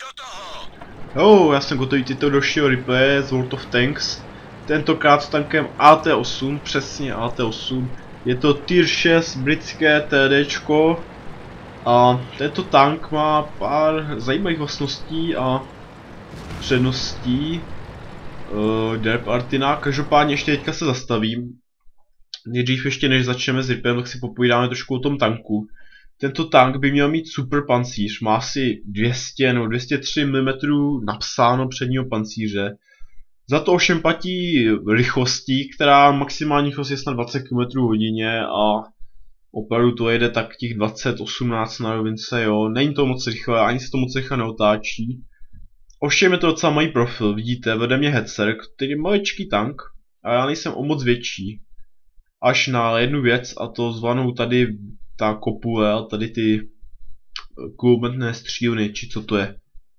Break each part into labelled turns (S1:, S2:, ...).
S1: Jo, já jsem gotový tyto dalšího replaye z World of Tanks. Tentokrát s tankem AT8, přesně AT8. Je to tier 6 britské TDčko. A tento tank má pár zajímavých vlastností a předností. Derp Artina, každopádně ještě teďka se zastavím. Nejdřív ještě než začneme s ripem, tak si popovídáme trošku o tom tanku. Tento tank by měl mít super pancíř, má asi 200 nebo 203 mm napsáno předního pancíře. Za to ovšem platí rychlostí, která maximální rychlost je snad 20 km/h a opravdu to jede tak těch 20-18 na rovince, jo. Není to moc rychle, ani se to moc rychle neotáčí. Ovšem je to docela malý profil, vidíte, vede mě Hetzer, který je maličký tank, a já nejsem o moc větší. Až na jednu věc, a to zvanou tady ta kopule a tady ty kulometné střílny, či co to je.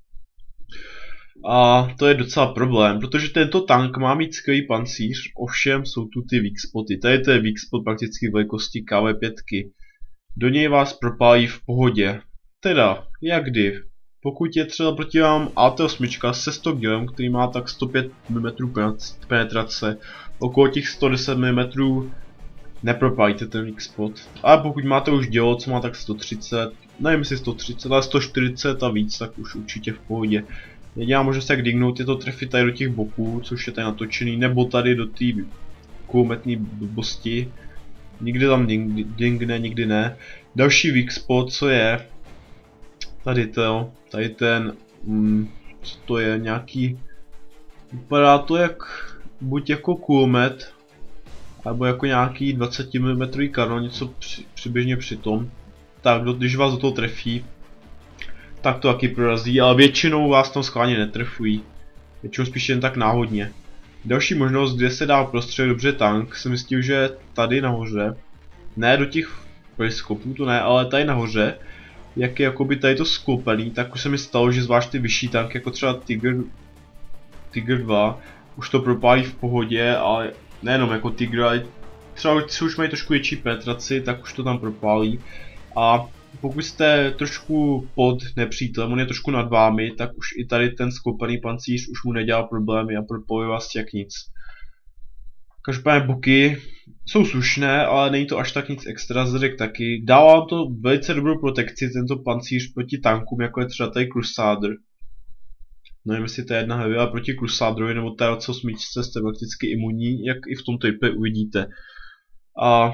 S1: A to je docela problém, protože tento tank má mít skvělý pancíř, ovšem jsou tu ty weak spoty. Tady to je weak spot prakticky velikosti KV5. Do něj vás propálí v pohodě. Teda, jak kdy. Pokud je třeba proti vám AT8 se 100 kg, který má tak 105 mm penetrace, okolo těch 110 mm nepropálíte ten weak spot. Ale pokud máte už dělo, co má tak 130, nevím jestli 130, ale 140 a víc, tak už určitě v pohodě. Jediná možnost jak dignout je to trefit tady do těch boků, což je tady natočený, nebo tady do té kulometné blbosti. Nikdy tam dingne, nikdy ne. Další weak spot, co je tady to, tady ten, co to je, nějaký, vypadá to jak, buď jako kulomet, nebo jako nějaký 20 mm kanon, něco přibližně při tom. Tak, když vás do toho trefí, tak to taky prorazí, ale většinou vás tam schválně netrefují. Většinou spíš jen tak náhodně. Další možnost, kde se dá prostřelit dobře tank, jsem myslel, že tady nahoře, ne do těch periskopů, to ne, ale tady nahoře, jak je jakoby tady to sklopený, tak už se mi stalo, že zvlášť ty vyšší tanky, jako třeba Tiger 2, už to propálí v pohodě, ale nejenom jako Tiger, ale třeba když už mají trošku větší penetraci, tak už to tam propálí. A pokud jste trošku pod nepřítelem, on je trošku nad vámi, tak už i tady ten sklopený pancíř už mu nedělá problémy a propojuje vás jak nic. Každopádně boky jsou slušné, ale není to až tak nic extra, zadek taky. Dává vám to velice dobrou protekci, tento pancíř proti tankům, jako je třeba tady Crusader. Nevím, jestli to je jedna heavy, ale proti Crusaderovi nebo TLC8 jste prakticky imunní, jak i v tomto IP uvidíte. A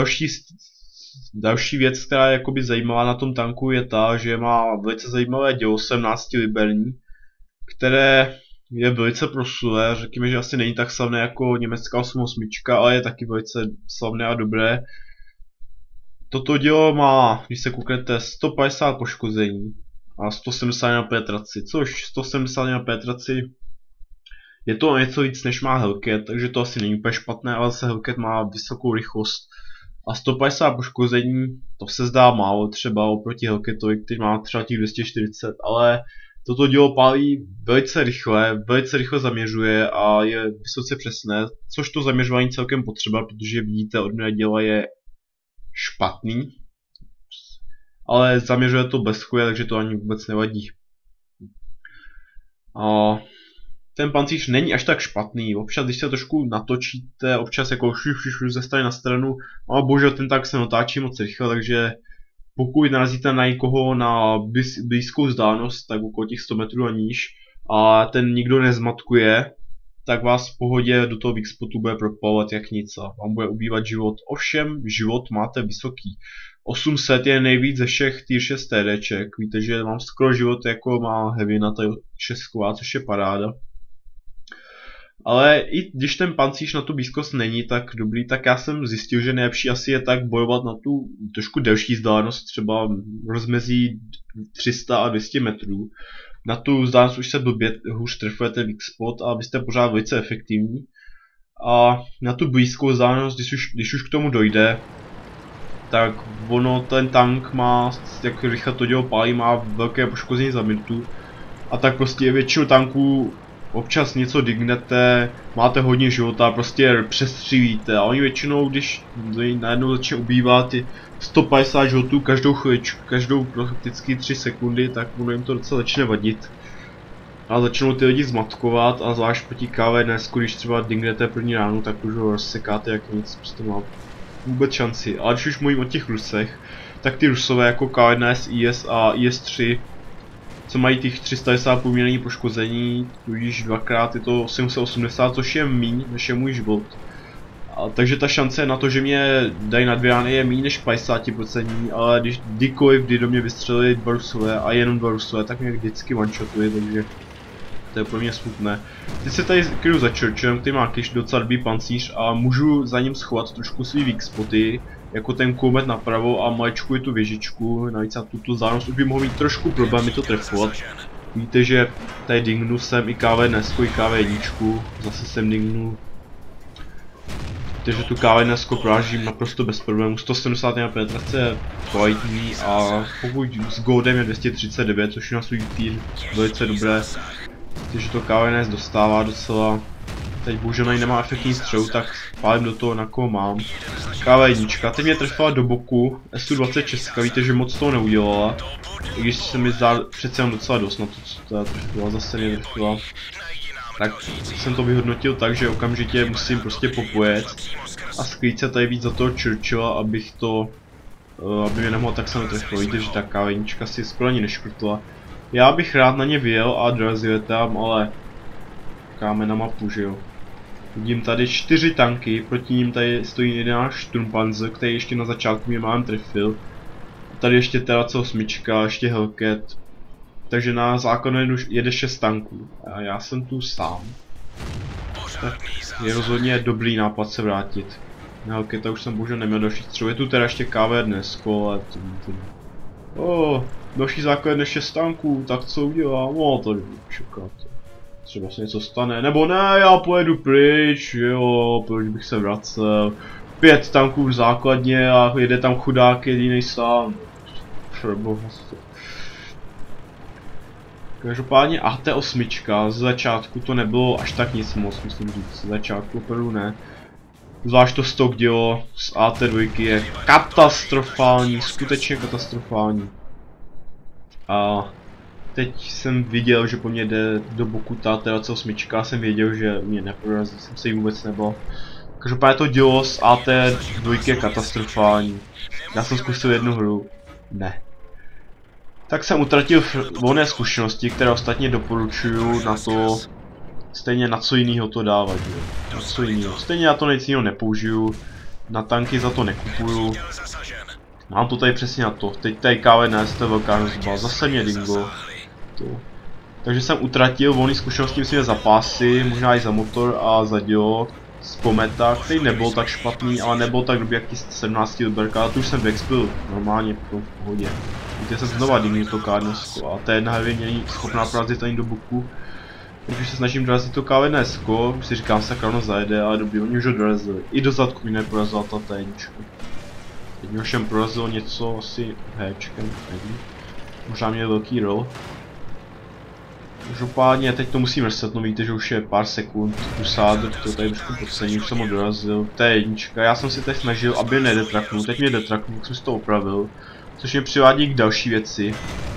S1: další věc, která je jakoby zajímavá na tom tanku, je ta, že má velice zajímavé dělo 17 liberní, které je velice proslulé, řekněme, že asi není tak slavné jako německá 88, ale je taky velice slavné a dobré. Toto dělo má, když se kouknete, 150 poškození a 170 na penetraci, což 170 na penetraci je to něco víc než má Hellcat, takže to asi není úplně špatné, ale zase Hellcat má vysokou rychlost. A 150 poškození, to se zdá málo třeba oproti Hellcatovi, který má třeba těch 240, ale toto dělo pálí velice rychle zaměřuje a je vysoce přesné, což to zaměřování celkem potřeba, protože vidíte, odměna děla je špatný, ale zaměřuje to bez chuje, takže to ani vůbec nevadí. A ten pancíř není až tak špatný, občas když se trošku natočíte, občas jako šuš ze strany na stranu, ale bohužel ten tank se natáčí moc rychle, takže pokud narazíte na někoho na blízkou vzdálenost, tak okolo těch 100 metrů a níž, a ten nikdo nezmatkuje, tak vás v pohodě do toho weak spotu bude propalovat jak nic a vám bude ubývat život. Ovšem, život máte vysoký. 800 je nejvíc ze všech tier 6 TDček, víte, že mám skoro život jako má heavy na ta 6, což je paráda. Ale i když ten pancíř na tu blízkost není tak dobrý, tak já jsem zjistil, že nejlepší asi je tak bojovat na tu trošku delší vzdálenost, třeba rozmezí 300 a 200 metrů. Na tu vzdálenost už se blbě hůř trefujete weak spot a vy jste pořád velice efektivní. A na tu blízkou vzdálenost, když už k tomu dojde, tak ono ten tank má, jak rychle to dělo pálí, má velké poškození za minutu. A tak prostě většinu tanků občas něco dignete, máte hodně života, prostě přestřílíte a oni většinou, když najednou začne ubývat ty 150 životů každou chvíličku, každou prakticky 3 sekundy, tak ono jim to docela začne vadit. A začnou ty lidi zmatkovat a zvlášť proti KV-NS, když třeba dignete první ránu, tak už ho rozsekáte jak nic, prostě má vůbec šanci. Ale když už mluvím o těch Rusech, tak ty Rusové jako KV-NS, IS a IS-3, co mají těch 310 poměrných poškození, tudíž dvakrát je to 780, což je míň než je můj život. Takže ta šance na to, že mě dají na 2 rány je méně než 50%, ale když kdykoliv, kdy do mě vystřelili 2 Rusové a jenom 2 Rusové, tak mě vždycky one-shotuje, takže to je pro mě smutné. Teď se tady kryju za Churchillem, který má když docela dobrý pancíř a můžu za ním schovat trošku svý weak spoty, jako ten kulmet napravo a maličkuji tu věžičku, navíc na tuto vzdálenost už by mohl mít trošku problémy to trefovat. Víte, že tady dingnu jsem i KV-NS, i KV-1, zase jsem dingnu. Takže tu KV-NS prorážím naprosto bez problémů, 170 na penetrace je kvalitní a pokud s Goldem je 239, což je na svůj tým velice dobré. Takže to KV-NS dostává docela. Teď bohužel na ní nemá efektní střelu, tak pálím do toho, na koho mám. KV-1, teď mě trefila do boku, SU-26, víte, že moc toho neudělala. I když se mi zdá přece jen docela dost na to, co teda trefila, zase mě trefila. Tak jsem to vyhodnotil tak, že okamžitě musím prostě popojet a skrýt se tady víc za toho Churchilla, abych to, aby mě nemohla tak se netrefilo. Víte, že ta KV-1 si skoro ani neškrtla. Já bych rád na ně vyjel a dorazil je tam, ale káme na mapu, že jo. Vidím tady 4 tanky, proti ním tady stojí 11 Sturmpanzer, který ještě na začátku mě mám trefil. Tady ještě teda C8, ještě Hellcat. Takže na základně už jede 6 tanků a já jsem tu sám. Tak je rozhodně dobrý nápad se vrátit. Na Hellcata už jsem bohužel neměl další střelu, je tu teda ještě KV-NS, ale další základně 6 tanků, tak co udělám? No to nebudu čekat. Třeba se něco stane, nebo ne, já pojedu pryč, jo, proč bych se vracel. 5 tanků v základně a jede tam chudák jedinej sám. Každopádně AT8 z začátku to nebylo až tak nic moc, musím říct, z začátku opravdu ne. Zvlášť to stok dělo z AT2 je katastrofální, skutečně katastrofální. A teď jsem viděl, že po mně jde do boku ta C8, jsem věděl, že mě neprorazí, jsem se jí vůbec nebal. Každopádně to dělo z AT2 je katastrofální. Já jsem zkusil jednu hru, ne. Tak jsem utratil volné zkušenosti, které ostatně doporučuju na to, stejně na co jiného to dávat, jo. Na co jiného. Stejně já to nic jiného nepoužiju, na tanky za to nekupuju. Mám to tady přesně na to, teď tady KV-NS, to je velká hrozba, zase mě dingo. To. Takže jsem utratil volné zkušenosti, myslím, za pásy, možná i za motor a za dělo z Kometa, který nebyl tak špatný, ale nebyl tak dobrý jak 17 odberka, ale tu už jsem vyexpil normálně v pohodě. Víte, jsem znova dingl to KV-NS a ta jedna hlavě není schopná porazit ani do boku. Takže se snažím dorazit to KV-NS, už si říkám, se kravno zajede, ale dobrý, oni už ho dorazili. I do zadku mi neprorazila ta T1. Teď mi všem prorazilo něco asi Hčkem, nevím. Možná měl velký roll. Každopádně teď to musím resetnout, víte, že už je pár sekund, Crusader, to tady trošku podcením, už jsem ho dorazil, T1, já jsem si teď snažil, aby nedetraknul, teď mě detraknul, jsem si to opravil, což mě přivádí k další věci.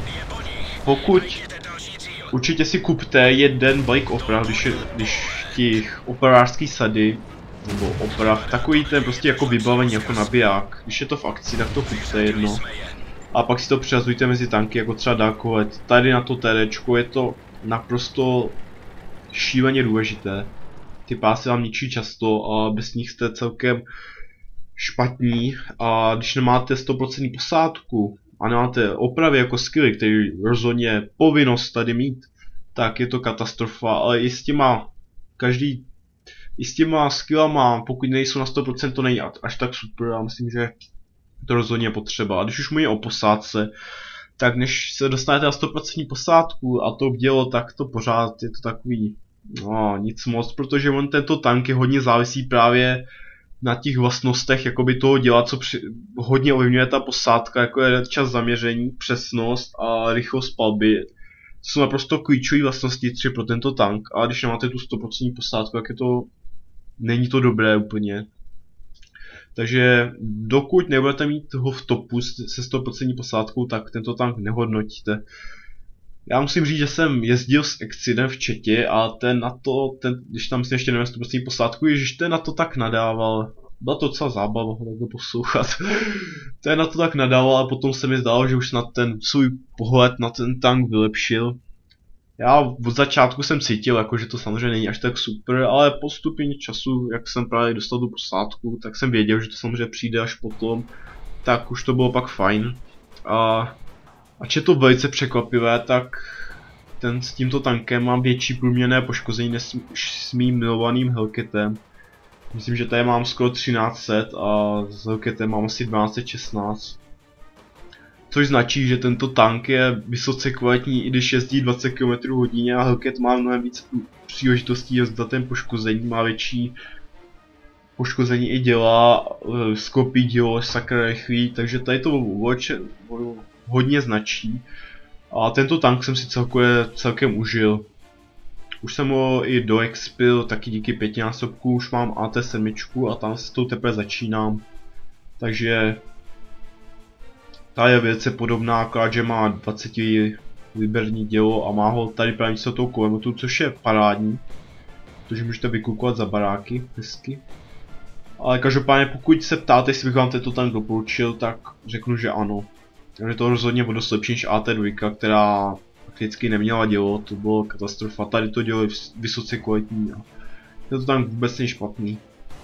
S1: Pokud, určitě si kupte jeden balík oprav, když těch operářský sady, nebo oprav, takový ten prostě jako vybavení, jako nabiják, když je to v akci, tak to kupte jedno. A pak si to přerazujte mezi tanky, jako třeba Darkolet, tady na to TDčko je to naprosto šíleně důležité. Ty pásy vám ničí často a bez nich jste celkem špatní a když nemáte 100% posádku a nemáte opravy jako skilly, který rozhodně je povinnost tady mít, tak je to katastrofa, ale i s těma skillama, pokud nejsou na 100%, to není až tak super, já myslím, že to rozhodně je potřeba. A když už mluvím o posádce, tak než se dostanete na 100% posádku a to dělo, tak to pořád je to takový, no, nic moc, protože on tento tank je hodně závisí právě na těch vlastnostech jakoby toho děla, co hodně ovlivňuje ta posádka, jako je čas zaměření, přesnost a rychlost palby. jsou naprosto klíčové vlastnosti třeba pro tento tank, ale když nemáte tu 100% posádku, tak není to dobré úplně. Takže dokud nebudete mít ho v topu se 100% posádkou, tak tento tank nehodnotíte. Já musím říct, že jsem jezdil s Excidem v chatě a když tam si ještě neměl 100% posádku, ježiš, ten na to tak nadával. Byla to docela zábava ho takhle poslouchat. Ten na to tak nadával a potom se mi zdálo, že už na ten svůj pohled na ten tank vylepšil. Já od začátku jsem cítil, jako, že to samozřejmě není až tak super, ale postupně času, jak jsem právě dostal tu posádku, tak jsem věděl, že to samozřejmě přijde až potom, tak už to bylo pak fajn. Ač je to velice překvapivé, tak s tímto tankem mám větší průměrné poškození než s mým milovaným Hellcatem. Myslím, že tady mám skoro 1300 a s Hellcatem mám asi 1216. Což značí, že tento tank je vysoce kvalitní, i když jezdí 20 km/h a Hellcat má mnohem víc příležitostí za ten poškození, má větší poškození i děla, skopí dělo, sakra rychlý, takže tady to hodně značí. A tento tank jsem si celkem užil. Už jsem ho i doexpil, taky díky 5násobku, už mám AT7 a tam s tou teprve začínám. Takže ta je velice podobná, akorát že má 20 liberní dělo a má ho tady právě místo toho kulometu, což je parádní. Protože můžete vykukovat za baráky, hezky. Ale každopádně pokud se ptáte, jestli bych vám tento tank doporučil, tak řeknu, že ano. Takže to rozhodně bude dost lepší než AT2, která prakticky neměla dělo, to bylo katastrofa. Tady to dělo je vysoce kvalitní a tento tank vůbec není špatný.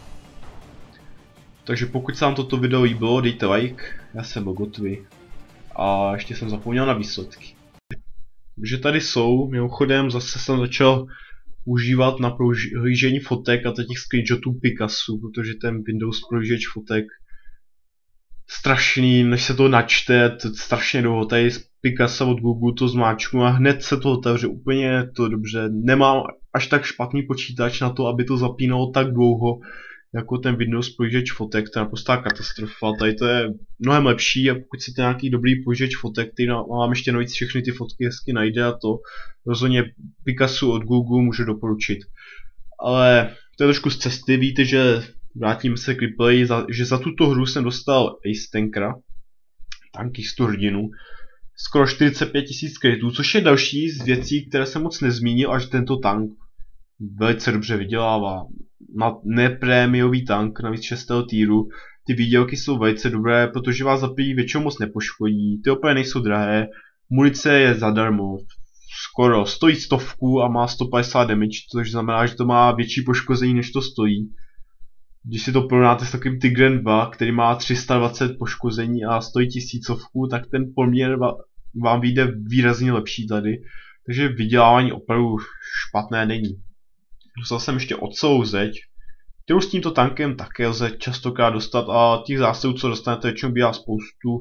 S1: Takže pokud se vám toto video líbilo, dejte like, já jsem byl Gottwy. A ještě jsem zapomněl na výsledky. Takže tady jsou, mimochodem zase jsem začal užívat na prohlížení fotek a těch screenshotů Picasso, protože ten Windows prohlížeč fotek strašný, než se to načte, to strašně dlouho, tady z Picasso od Google to zmáčknu a hned se to otevře, úplně to dobře, nemám až tak špatný počítač na to, aby to zapínalo tak dlouho, jako ten Windows prohlížeč fotek, to je naprostá katastrofa, tady to je mnohem lepší a pokud chcete nějaký dobrý prohlížeč fotek, který mám ještě navíc všechny ty fotky hezky najde a to rozhodně Picasso od Google můžu doporučit. Ale to je trošku z cesty, víte, že vrátím se k replay, že za tuto hru jsem dostal Ace Tankera, tankistu hrdinu, skoro 45 000 kreditů, což je další z věcí, které jsem moc nezmínil, až tento tank velice dobře vydělává. Na neprémiový tank, navíc 6. týru, ty výdělky jsou velice dobré, protože vás za první většinou moc nepoškodí, ty opět nejsou drahé, munice je zadarmo, skoro stojí 100 a má 150 damage, což znamená, že to má větší poškození než to stojí. Když si to porovnáte s takovým Tigrem 2, který má 320 poškození a stojí 1000, tak ten poměr vám vyjde výrazně lepší tady. Takže vydělávání opravdu špatné není. Dostal jsem ještě ocelovou zeď, kterou s tímto tankem také lze častokrát dostat a těch zásahů, co dostanete, většinou bývá spoustu.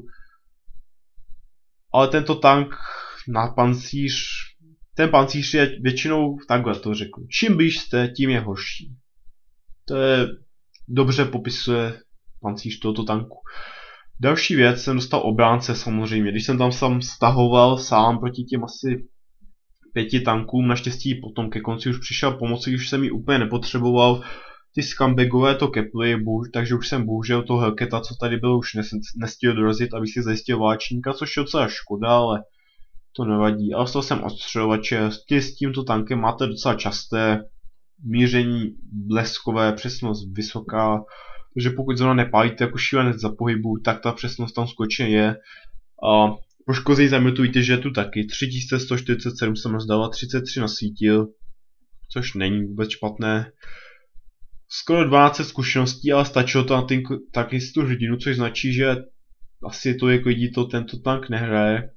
S1: Ale tento tank na pancíř, ten pancíř je většinou, takhle to řeknu, čím blíž jste, tím je horší. To je dobře popisuje pancíř tohoto tanku. Další věc, jsem dostal obránce samozřejmě, když jsem tam sám stahoval sám proti těm asi 5 tankům, naštěstí potom ke konci už přišel pomoci, když jsem ji úplně nepotřeboval, ty scambagové to keply, takže už jsem bohužel toho Hellcata, co tady byl, už nestihl dorazit, abych si zajistil váčníka, což je docela škoda, ale to nevadí. Ale dostal jsem odstřelovače, s tímto tankem máte docela časté míření bleskové, přesnost vysoká, takže pokud zrovna nepálíte jako šílenec za pohybu, tak ta přesnost tam skutečně je. A poškození za minutu víte, že je tu taky, 3147 jsem rozdával, 33 nasvítil, což není vůbec špatné. Skoro 12 zkušeností, ale stačilo to na ten tankistu hrdinu, což značí, že asi tolik lidí to tento tank nehraje.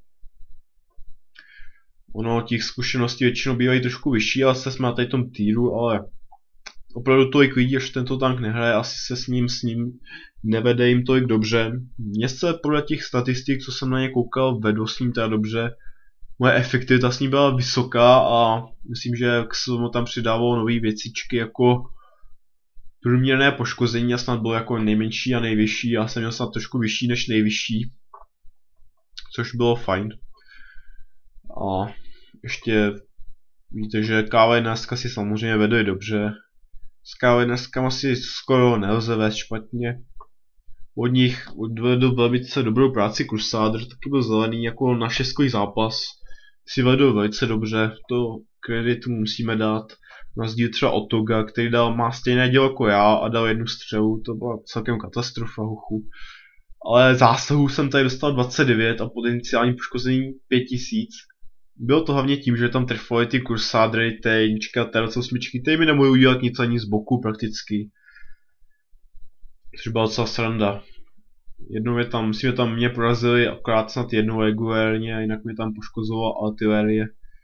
S1: Ono, těch zkušeností většinou bývají trošku vyšší, ale jsme na tady tom týru, ale opravdu tolik lidí, až tento tank nehraje, asi se s ním nevede jim tolik dobře. Mně se podle těch statistik, co jsem na ně koukal, vedlo s ním teda dobře. Moje efektivita s ním byla vysoká a myslím, že se mu tam přidávalo nové věcičky jako průměrné poškození a snad bylo jako nejmenší a nejvyšší. Já jsem měl snad trošku vyšší než nejvyšší, což bylo fajn. A ještě víte, že KV1 si samozřejmě vede dobře. S KV1 si skoro nelze vést špatně. Od nich odvedl velice dobrou práci Crusader, taky byl zelený jako na šestkový zápas. Si vedl velice dobře, to kredit musíme dát. Na rozdíl třeba od Toga, který má stejné dělo jako já a dal jednu střelu, to byla celkem katastrofa, huchu. Ale zásahů jsem tady dostal 29 a potenciální poškození 5000. Bylo to hlavně tím, že tam trefovali ty Crusadery, T1, T8, ty mi nemohli udělat nic ani z boku prakticky. Což byla docela sranda. Jednou je tam, myslím, že tam mě porazili akorát snad jednou regulérně, a jinak mě tam poškozovala artilérie.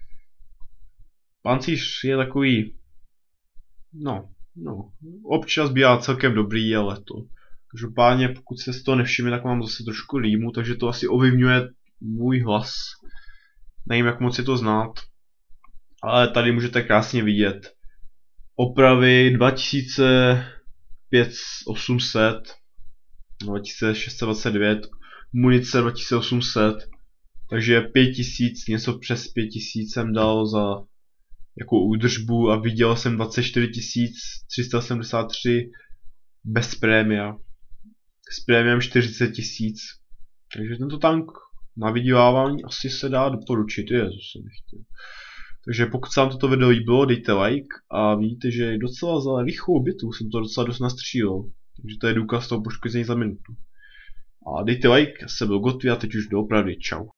S1: Pancíř je takový, no, občas bývá celkem dobrý, ale to. Každopádně, pokud se z toho nevšimne, tak mám zase trošku rýmu, takže to asi ovlivňuje můj hlas. Nevím, jak moc je to znát, ale tady můžete krásně vidět. Opravy 2800, 2629, munice 2800, takže 5000, něco přes 5000 jsem dal za jako údržbu a viděl jsem 24373 bez prémia. S prémiem 40 000. Takže tento tank na vydělávání asi se dá doporučit, jezus jsem nechtěl. Takže pokud se vám toto video líbilo, dejte like a vidíte, že docela za rychlou bitvu jsem to docela dost nastřílel. Takže to je důkaz toho poškození za minutu. A dejte like, já jsem byl Gotvi a teď už doopravdy čau.